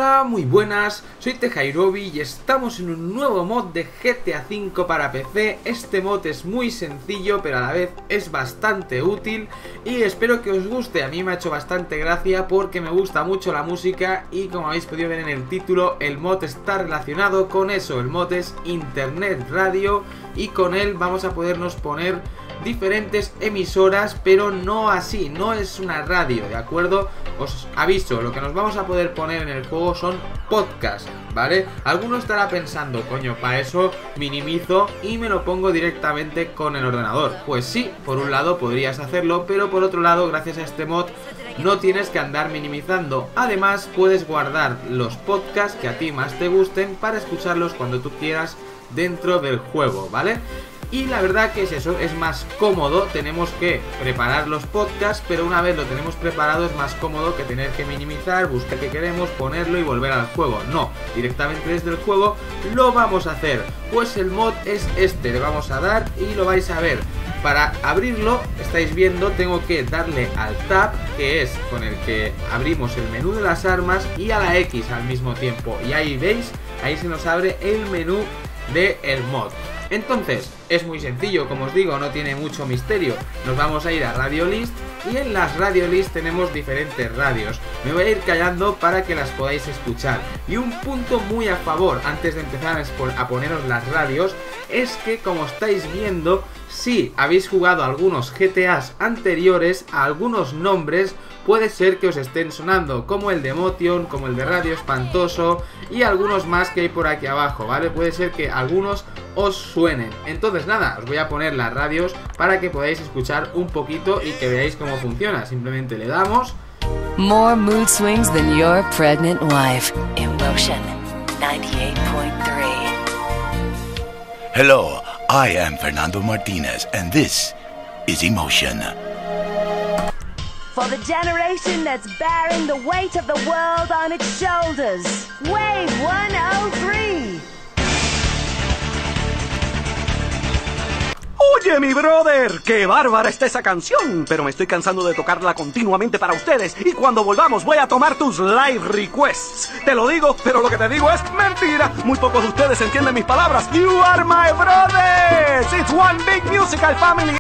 Hola, muy buenas, soy Tejairobi y estamos en un nuevo mod de GTA V para PC. Este mod es muy sencillo, pero a la vez es bastante útil y espero que os guste. A mí me ha hecho bastante gracia porque me gusta mucho la música y, como habéis podido ver en el título, el mod está relacionado con eso. El mod es Internet Radio y con él vamos a podernos poner diferentes emisoras, pero no así, no es una radio, ¿de acuerdo? Os aviso, lo que nos vamos a poder poner en el juego son podcasts, ¿vale? Alguno estará pensando, coño, para eso minimizo y me lo pongo directamente con el ordenador. Pues sí, por un lado podrías hacerlo, pero por otro lado, gracias a este mod, no tienes que andar minimizando. Además, puedes guardar los podcasts que a ti más te gusten para escucharlos cuando tú quieras dentro del juego, ¿vale? Y la verdad que es eso, es más cómodo. Tenemos que preparar los podcasts, pero una vez lo tenemos preparado es más cómodo que tener que minimizar, buscar qué queremos, ponerlo y volver al juego. No, directamente desde el juego lo vamos a hacer. Pues el mod es este, le vamos a dar y lo vais a ver. Para abrirlo, estáis viendo, tengo que darle al Tab, que es con el que abrimos el menú de las armas, y a la X al mismo tiempo. Y ahí veis, ahí se nos abre el menú del mod. Entonces, es muy sencillo, como os digo, no tiene mucho misterio. Nos vamos a ir a Radio List y en las Radio List tenemos diferentes radios. Me voy a ir callando para que las podáis escuchar. Y un punto muy a favor, antes de empezar a poneros las radios, es que, como estáis viendo, si habéis jugado algunos GTAs anteriores, a algunos nombres puede ser que os estén sonando, como el de Motion, como el de Radio Espantoso y algunos más que hay por aquí abajo, ¿vale? Puede ser que algunos os suenen. Entonces nada, os voy a poner las radios para que podáis escuchar un poquito y que veáis cómo funciona. Simplemente le damos. More mood swings than your pregnant wife. Emotion 98.3. Hello, I am Fernando Martinez and this is Emotion. For the generation that's bearing the weight of the world on its shoulders. Wave 103. Oye, mi brother, qué bárbara está esa canción, pero me estoy cansando de tocarla continuamente para ustedes y cuando volvamos voy a tomar tus live requests. Te lo digo, pero lo que te digo es mentira. Muy pocos de ustedes entienden mis palabras. You are my brothers. It's one big musical family.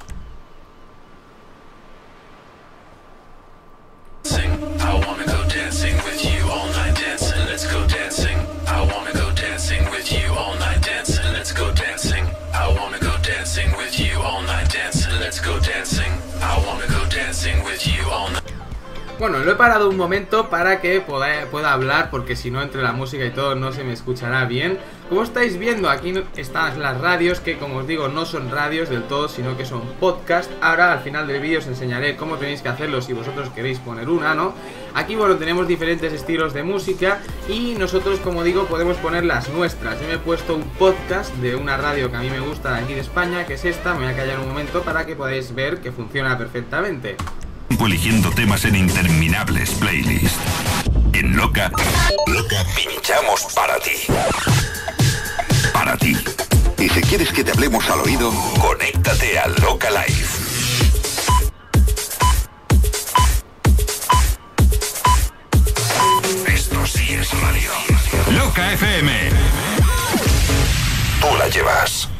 Bueno, lo he parado un momento para que pueda hablar, porque si no, entre la música y todo no se me escuchará bien. Como estáis viendo, aquí están las radios, que como os digo no son radios del todo, sino que son podcast. Ahora al final del vídeo os enseñaré cómo tenéis que hacerlo si vosotros queréis poner una, ¿no? Aquí, bueno, tenemos diferentes estilos de música y nosotros, como digo, podemos poner las nuestras. Yo me he puesto un podcast de una radio que a mí me gusta de aquí de España, que es esta. Me voy a callar un momento para que podáis ver que funciona perfectamente. Eligiendo temas en interminables playlists. En Loca pinchamos para ti. Para ti. Y si quieres que te hablemos al oído, conéctate a Loca Live. Esto sí es radio. Loca FM. Tú la llevas.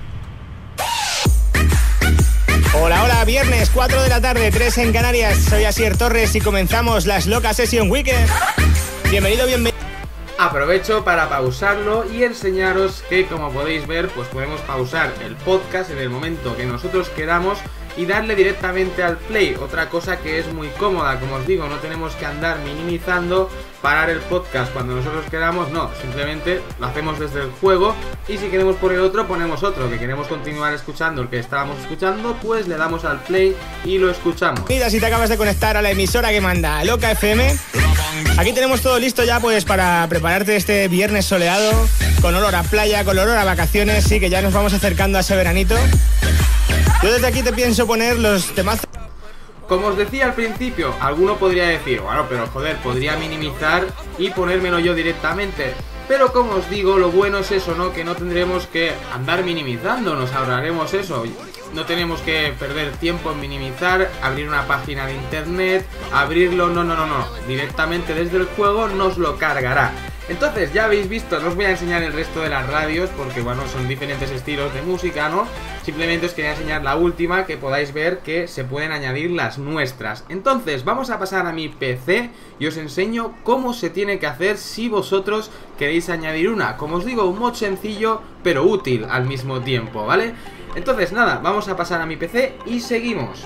Hola, hola, viernes 4 de la tarde, 3 en Canarias. Soy Asier Torres y comenzamos las Loca Session Weekend. Bienvenido. Aprovecho para pausarlo y enseñaros que, como podéis ver, pues podemos pausar el podcast en el momento que nosotros queramos y darle directamente al play. Otra cosa que es muy cómoda, como os digo, no tenemos que andar minimizando, parar el podcast cuando nosotros queramos, no, simplemente lo hacemos desde el juego y si queremos poner otro, ponemos otro, que queremos continuar escuchando el que estábamos escuchando, pues le damos al play y lo escuchamos. Mira, si te acabas de conectar a la emisora que manda, Loca FM, aquí tenemos todo listo ya pues para prepararte este viernes soleado, con olor a playa, con olor a vacaciones, sí, que ya nos vamos acercando a ese veranito. Yo desde aquí te pienso poner los temazos. Como os decía al principio, alguno podría decir, bueno, pero joder, podría minimizar y ponérmelo yo directamente. Pero como os digo, lo bueno es eso, ¿no? Que no tendremos que andar minimizando, nos ahorraremos eso. No tenemos que perder tiempo en minimizar, abrir una página de internet, abrirlo, no. Directamente desde el juego nos lo cargará. Entonces, ya habéis visto, no os voy a enseñar el resto de las radios porque, bueno, son diferentes estilos de música, ¿no? Simplemente os quería enseñar la última, que podáis ver que se pueden añadir las nuestras. Entonces, vamos a pasar a mi PC y os enseño cómo se tiene que hacer si vosotros queréis añadir una. Como os digo, un mod sencillo, pero útil al mismo tiempo, ¿vale? Entonces, nada, vamos a pasar a mi PC y seguimos.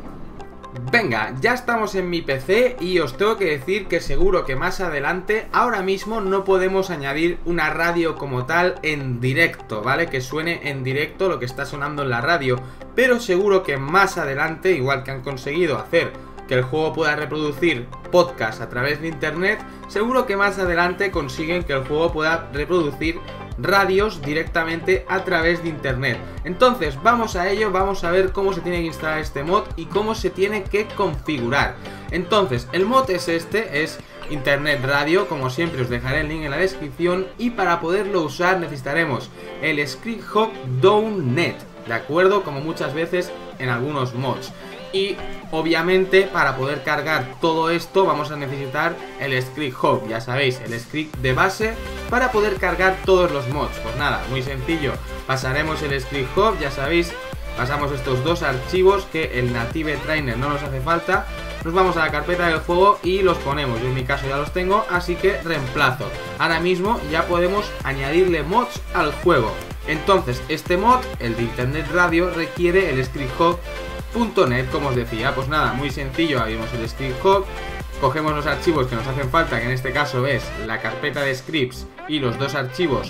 Venga, ya estamos en mi PC y os tengo que decir que seguro que más adelante, ahora mismo no podemos añadir una radio como tal en directo, ¿vale? Que suene en directo lo que está sonando en la radio, pero seguro que más adelante, igual que han conseguido hacer que el juego pueda reproducir podcast a través de internet, seguro que más adelante consiguen que el juego pueda reproducir radios directamente a través de internet. Entonces vamos a ello, vamos a ver cómo se tiene que instalar este mod y cómo se tiene que configurar. Entonces el mod es es Internet Radio, como siempre os dejaré el link en la descripción, y para poderlo usar necesitaremos el Scripthub Down.net, ¿de acuerdo? Como muchas veces en algunos mods. Y obviamente para poder cargar todo esto vamos a necesitar el Scripthub, ya sabéis, el script de base para poder cargar todos los mods. Pues nada, muy sencillo, pasaremos el Scripthub, ya sabéis, pasamos estos dos archivos que el Native Trainer no nos hace falta. Nos vamos a la carpeta del juego y los ponemos, yo en mi caso ya los tengo, así que reemplazo. Ahora mismo ya podemos añadirle mods al juego. Entonces este mod, el de Internet Radio, requiere el Scripthub.net, como os decía. Pues nada, muy sencillo, abrimos el Scripthub, cogemos los archivos que nos hacen falta, que en este caso es la carpeta de scripts y los dos archivos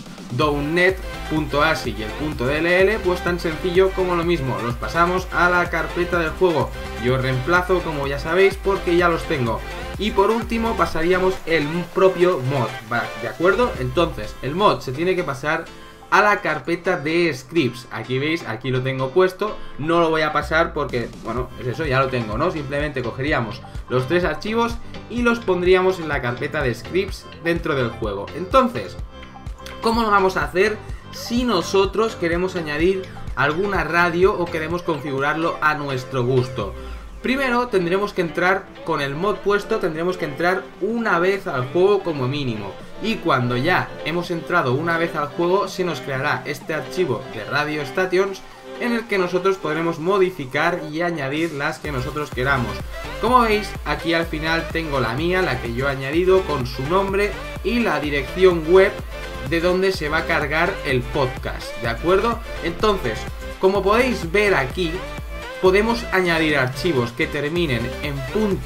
downnet.asi y el .dll, pues tan sencillo como lo mismo, los pasamos a la carpeta del juego. Yo reemplazo, como ya sabéis, porque ya los tengo. Y por último pasaríamos el propio mod, ¿de acuerdo? Entonces el mod se tiene que pasar a la carpeta de scripts. Aquí veis, aquí lo tengo puesto. No lo voy a pasar porque, bueno, es eso, ya lo tengo, ¿no? Simplemente cogeríamos los tres archivos y los pondríamos en la carpeta de scripts dentro del juego. Entonces, ¿cómo lo vamos a hacer si nosotros queremos añadir alguna radio o queremos configurarlo a nuestro gusto? Primero tendremos que entrar con el mod puesto, tendremos que entrar una vez al juego como mínimo. Y cuando ya hemos entrado una vez al juego, se nos creará este archivo de Radio Stations en el que nosotros podremos modificar y añadir las que nosotros queramos. Como veis, aquí al final tengo la mía, la que yo he añadido con su nombre y la dirección web de donde se va a cargar el podcast, ¿de acuerdo? Entonces, como podéis ver aquí, podemos añadir archivos que terminen en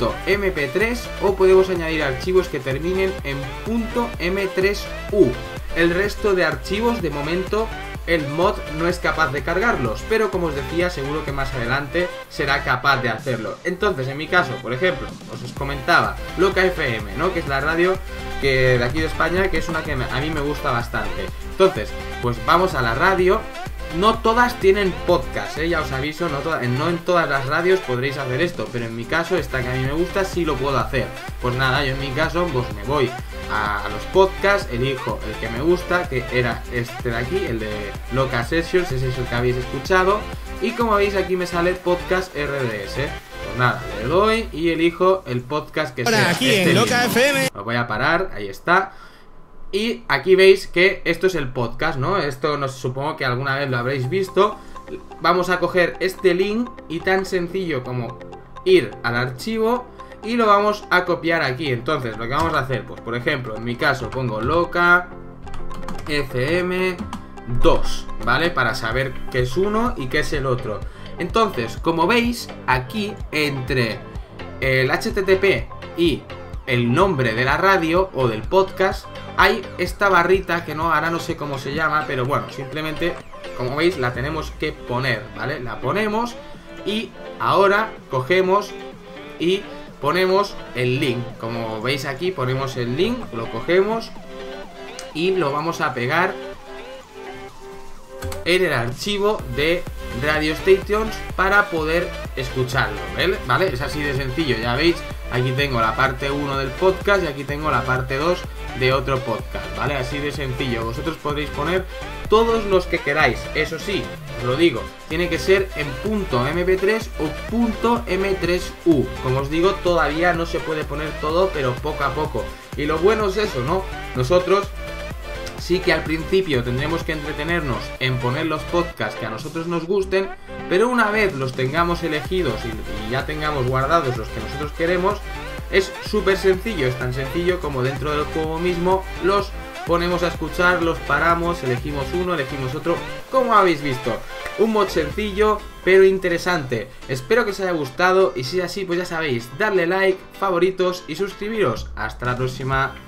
.mp3 o podemos añadir archivos que terminen en .m3u. El resto de archivos, de momento, el mod no es capaz de cargarlos, pero como os decía, seguro que más adelante será capaz de hacerlo. Entonces, en mi caso, por ejemplo, os comentaba Loca FM, ¿no? Que es la radio que de aquí de España, que es una que a mí me gusta bastante. Entonces, pues vamos a la radio. No todas tienen podcast, ya os aviso, no en todas las radios podréis hacer esto, pero en mi caso, esta que a mí me gusta, sí lo puedo hacer. Pues nada, yo en mi caso, pues me voy a los podcasts, elijo el que me gusta, que era este de aquí, el de Loca Sessions, ese es el que habéis escuchado, y como veis aquí me sale Podcast RDS. Pues nada, le doy y elijo el podcast que sea aquí este en Loca mismo. FM. Lo voy a parar, ahí está. Y aquí veis que esto es el podcast, ¿no? Esto no, supongo que alguna vez lo habréis visto. Vamos a coger este link y tan sencillo como ir al archivo y lo vamos a copiar aquí. Entonces lo que vamos a hacer, pues por ejemplo, en mi caso pongo Loca FM 2, ¿vale? Para saber qué es uno y qué es el otro. Entonces, como veis, aquí entre el HTTP y el nombre de la radio o del podcast hay esta barrita que no, ahora no sé cómo se llama, pero bueno, simplemente, como veis, la tenemos que poner, ¿vale? La ponemos y ahora cogemos y ponemos el link. Como veis aquí, ponemos el link, lo cogemos y lo vamos a pegar en el archivo de Radio Stations para poder escucharlo, ¿vale? Es así de sencillo, ya veis, aquí tengo la parte 1 del podcast y aquí tengo la parte 2 de otro podcast, ¿vale? Así de sencillo. Vosotros podréis poner todos los que queráis. Eso sí, os lo digo, tiene que ser en .mp3 o .m3u. Como os digo, todavía no se puede poner todo, pero poco a poco. Y lo bueno es eso, ¿no? Nosotros sí que al principio tendremos que entretenernos en poner los podcasts que a nosotros nos gusten, pero una vez los tengamos elegidos y ya tengamos guardados los que nosotros queremos, es súper sencillo, es tan sencillo como dentro del juego mismo los ponemos a escuchar, los paramos, elegimos uno, elegimos otro, como habéis visto. Un mod sencillo, pero interesante. Espero que os haya gustado y si es así, pues ya sabéis, darle like, favoritos y suscribiros. Hasta la próxima.